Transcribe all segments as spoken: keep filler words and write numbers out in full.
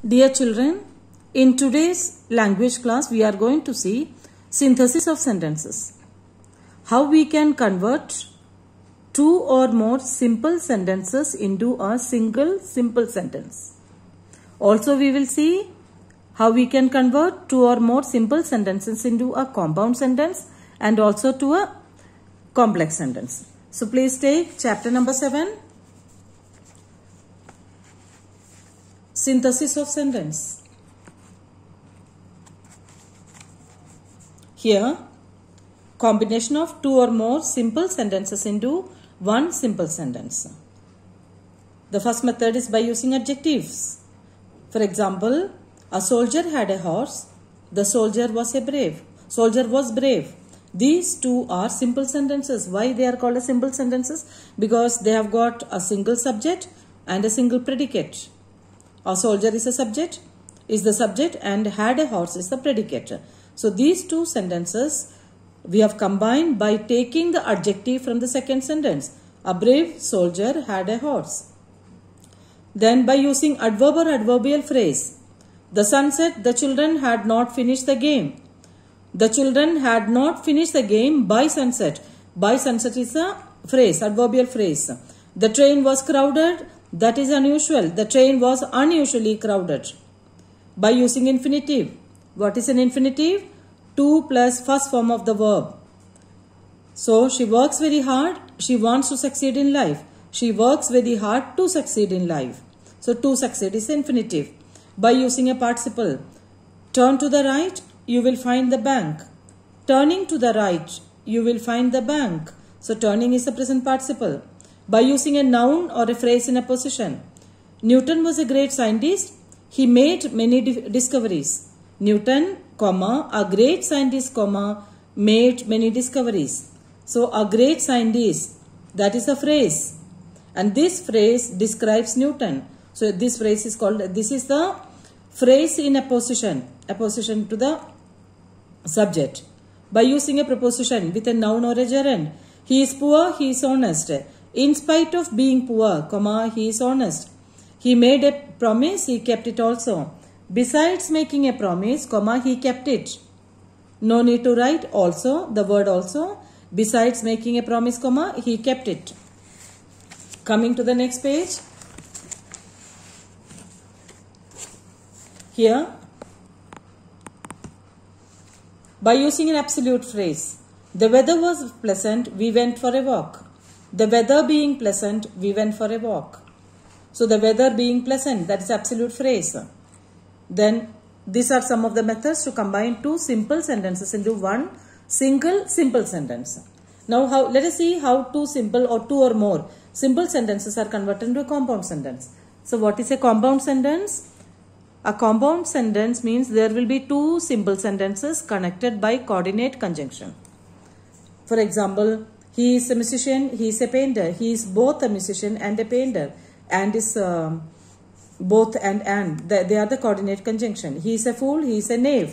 Dear children, in today's language class we are going to see synthesis of sentences. How we can convert two or more simple sentences into a single simple sentence. Also we will see how we can convert two or more simple sentences into a compound sentence and also to a complex sentence. So please take chapter number seven. Synthesis of sentence. Here, combination of two or more simple sentences into one simple sentence. The first method is by using adjectives. For example, a soldier had a horse. The soldier was a brave. Soldier was brave. These two are simple sentences. Why they are called as simple sentences? Because they have got a single subject and a single predicate. A soldier is a subject, is the subject, and had a horse is the predicate. So these two sentences we have combined by taking the adjective from the second sentence. A brave soldier had a horse. Then by using adverb or adverbial phrase. The sun set, the children had not finished the game. The children had not finished the game by sunset. By sunset is a phrase, adverbial phrase. The train was crowded. That is unusual. The train was unusually crowded. By using infinitive. What is an infinitive? To plus first form of the verb. So, she works very hard. She wants to succeed in life. She works very hard to succeed in life. So, to succeed is infinitive. By using a participle. Turn to the right, you will find the bank. Turning to the right, you will find the bank. So, turning is a present participle. By using a noun or a phrase in a position. Newton was a great scientist. He made many discoveries. Newton, comma, a great scientist, comma, made many discoveries. So, a great scientist, that is a phrase. And this phrase describes Newton. So, this phrase is called, this is the phrase in a position, a position to the subject. By using a preposition with a noun or a gerund. He is poor, he is honest. In spite of being poor, comma, he is honest. He made a promise, he kept it also. Besides making a promise, comma, he kept it. No need to write also, the word also. Besides making a promise, comma, he kept it. Coming to the next page. Here, by using an absolute phrase. The weather was pleasant, we went for a walk. The weather being pleasant, we went for a walk. So, the weather being pleasant, that is absolute phrase. Then, these are some of the methods to combine two simple sentences into one single simple sentence. Now, how, let us see how two simple or two or more simple sentences are converted into a compound sentence. So, what is a compound sentence? A compound sentence means there will be two simple sentences connected by coordinate conjunction. For example, he is a musician, he is a painter. He is both a musician and a painter. And is uh, both and and. They are the coordinate conjunction. He is a fool, he is a knave.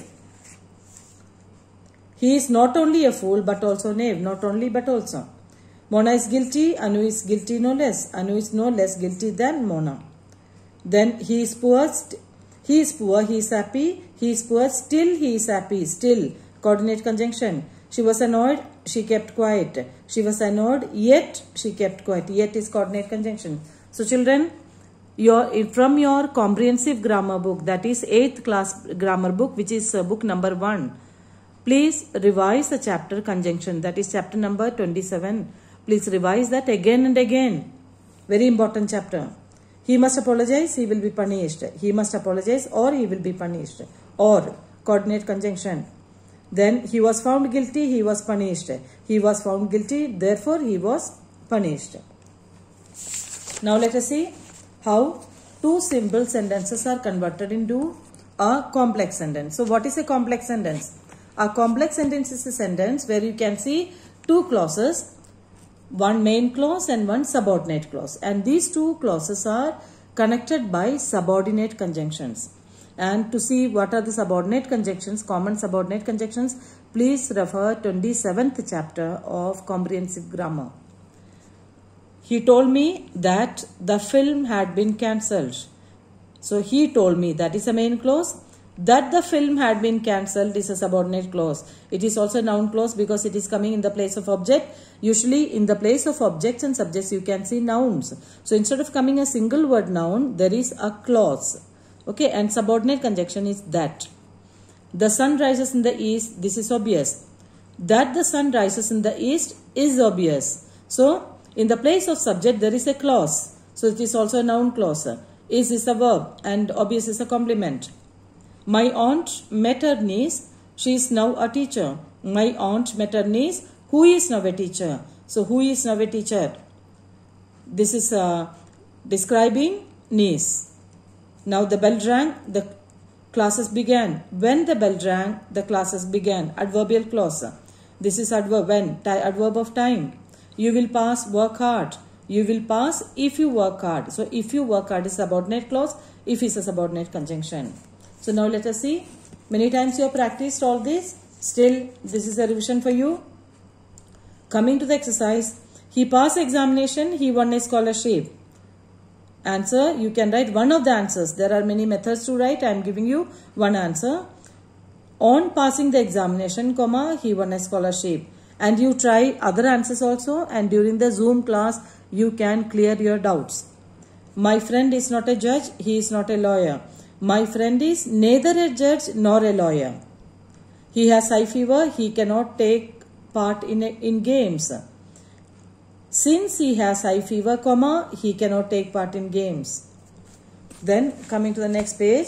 He is not only a fool but also knave. Not only but also. Mona is guilty, Anu is guilty no less. Anu is no less guilty than Mona. Then he is poor, he is poor, he is happy. He is poor, still he is happy. Still, coordinate conjunction. She was annoyed, she kept quiet. She was annoyed, yet she kept quiet. Yet is coordinate conjunction. So children, your, from your comprehensive grammar book, that is eighth class grammar book, which is uh, book number one, please revise the chapter conjunction, that is chapter number twenty-seven. Please revise that again and again. Very important chapter. He must apologize, he will be punished. He must apologize or he will be punished. Or coordinate conjunction. Then he was found guilty, he was punished. He was found guilty, therefore he was punished. Now let us see how two simple sentences are converted into a complex sentence. So what is a complex sentence? A complex sentence is a sentence where you can see two clauses, one main clause and one subordinate clause. And these two clauses are connected by subordinate conjunctions. And to see what are the subordinate conjunctions, common subordinate conjunctions, please refer twenty-seventh chapter of comprehensive grammar. He told me that the film had been cancelled. So he told me, that is a main clause. That the film had been cancelled is a subordinate clause. It is also a noun clause because it is coming in the place of object. Usually in the place of objects and subjects you can see nouns. So instead of coming a single word noun, there is a clause. Okay, and subordinate conjunction is that. The sun rises in the east, this is obvious. That the sun rises in the east is obvious. So in the place of subject there is a clause. So it is also a noun clause. Is is a verb and obvious is a complement. My aunt met her niece. She is now a teacher. My aunt met her niece. Who is now a teacher? So who is now a teacher? This is uh, describing niece. Now the bell rang. The classes began. When the bell rang, the classes began. Adverbial clause. This is adverb when. Adverb of time. You will pass, work hard. You will pass if you work hard. So if you work hard is subordinate clause. If is a subordinate conjunction. So now let us see. Many times you have practiced all this. Still, this is a revision for you. Coming to the exercise. He passed examination. He won a scholarship. Answer. You can write one of the answers. There are many methods to write. I am giving you one answer. On passing the examination, comma, he won a scholarship. And you try other answers also. And during the Zoom class, you can clear your doubts. My friend is not a judge. He is not a lawyer. My friend is neither a judge nor a lawyer. He has high fever. He cannot take part in, a, in games. Since he has high fever, comma, he cannot take part in games. Then coming to the next page.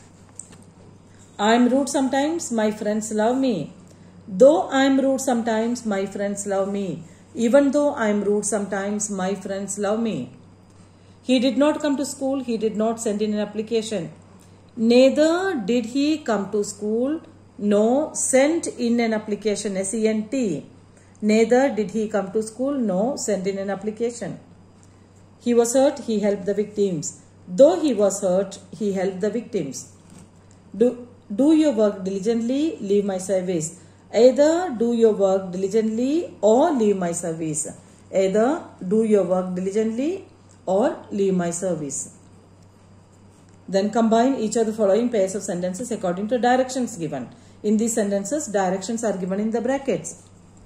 I am rude sometimes. My friends love me. Though I am rude sometimes, my friends love me. Even though I am rude sometimes, my friends love me. He did not come to school. He did not send in an application. Neither did he come to school, no sent in an application, S E N T. Neither did he come to school, no sent in an application. He was hurt, he helped the victims. Though he was hurt, he helped the victims. Do, do your work diligently, leave my service. Either do your work diligently or leave my service. Either do your work diligently or leave my service. Then combine each of the following pairs of sentences according to directions given. In these sentences, directions are given in the brackets.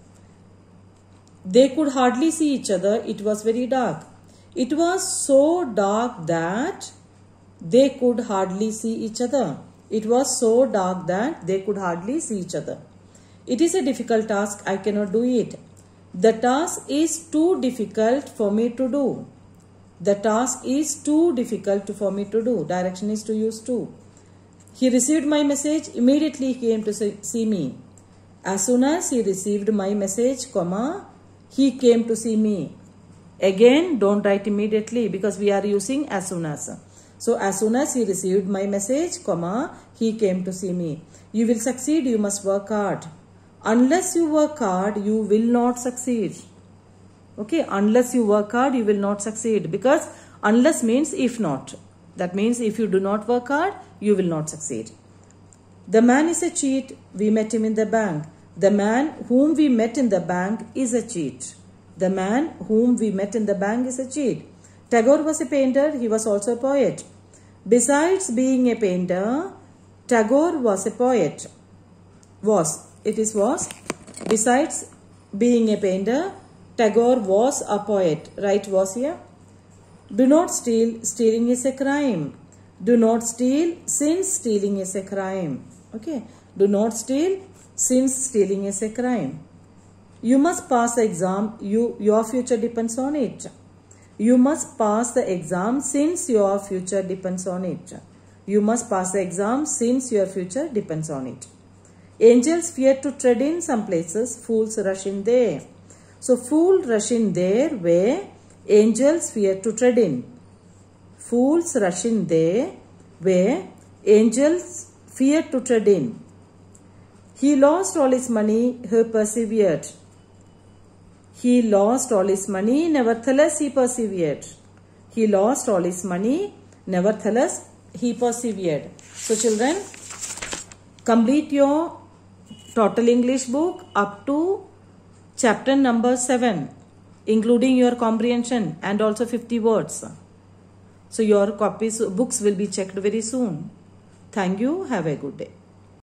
They could hardly see each other. It was very dark. It was so dark that they could hardly see each other. It was so dark that they could hardly see each other. It is a difficult task. I cannot do it. The task is too difficult for me to do. The task is too difficult for me to do. Direction is to use to. He received my message. Immediately he came to see me. As soon as he received my message, comma, he came to see me. Again, don't write immediately because we are using as soon as. So, as soon as he received my message, comma, he came to see me. You will succeed. You must work hard. Unless you work hard, you will not succeed. Okay, unless you work hard, you will not succeed. Because unless means if not. That means if you do not work hard, you will not succeed. The man is a cheat. We met him in the bank. The man whom we met in the bank is a cheat. The man whom we met in the bank is a cheat. Tagore was a painter. He was also a poet. Besides being a painter, Tagore was a poet. Was. It is was. Besides being a painter, Tagore was a poet. Right, was here. Do not steal. Stealing is a crime. Do not steal since stealing is a crime. Okay. Do not steal since stealing is a crime. You must pass the exam. You, your future depends on it. You must pass the exam since your future depends on it. You must pass the exam since your future depends on it. Angels fear to tread in some places. Fools rush in there. So, fool rush in there where angels fear to tread in. Fools rush in there where angels fear to tread in. He lost all his money. He persevered. He lost all his money. Nevertheless, he persevered. He lost all his money. Nevertheless, he persevered. So, children, complete your total English book up to chapter number seven, including your comprehension and also fifty words. So your copies, books will be checked very soon. Thank you. Have a good day.